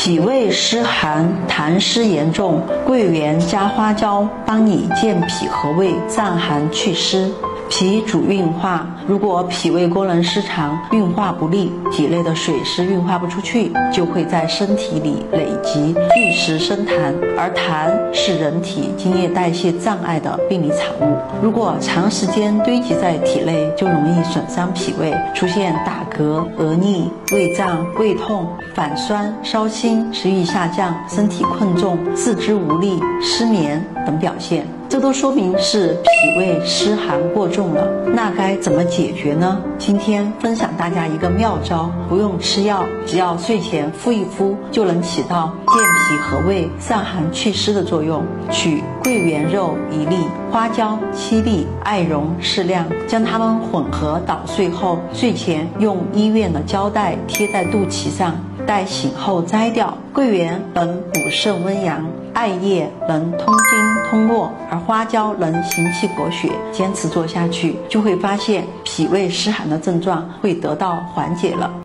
脾胃湿寒、痰湿严重，桂圆加花椒帮你健脾和胃、散寒祛湿。脾主运化，如果脾胃功能失常，运化不利，体内的水湿运化不出去，就会在身体里累积，聚食生痰，而痰是人体津液代谢障碍的病理产物。如果长时间堆积在体内，就容易损伤脾胃，出现打嗝、恶逆、胃胀、胃痛、反酸、烧心、食欲下降、身体困重、四肢无力、失眠等表现。这都说明是脾胃湿寒过重了，那该怎么解决呢？今天分享大家一个妙招，不用吃药，只要睡前敷一敷，就能起到健脾和胃、散寒祛湿的作用。取桂圆肉1粒，花椒7粒，艾绒适量，将它们混合捣碎后，睡前用医院的胶带贴在肚脐上，待醒后摘掉。桂圆能补肾温阳，艾叶能通经通络，而花椒能行气活血。坚持做下去，就会发现脾胃湿寒的症状会得到缓解了。